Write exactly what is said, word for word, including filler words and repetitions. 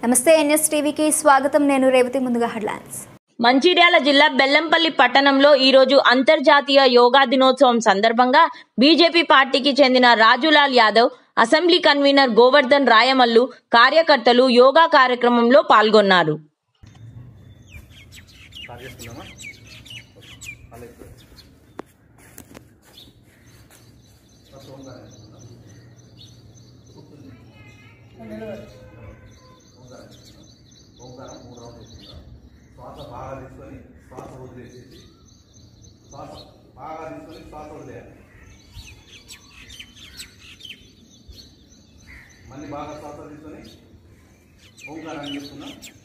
నమస్తే ఎన్ఎస్టీవీకి స్వాగతం. నేను రేవతి. ముందుగా హెడ్లైన్స్. మంచిర్యాల జిల్లా బెల్లంపల్లి పట్టణంలో ఈరోజు అంతర్జాతీయ యోగా దినోత్సవం సందర్భంగా బీజేపీ పార్టీకి చెందిన రాజులాల్ యాదవ్, అసెంబ్లీ కన్వీనర్ గోవర్ధన్ రాయమల్లు, కార్యకర్తలు యోగా కార్యక్రమంలో పాల్గొన్నారు. ఓంకారం మూడు రౌండ్లు తీసుకుంటాం. శ్వాస బాగా తీసుకొని శ్వాస వదిలేసేసి శ్వాస బాగా తీసుకొని శ్వాస వదిలేయాలి. మళ్ళీ బాగా శ్వాస తీసుకొని ఓంకారాన్ని తీసుకున్నాం.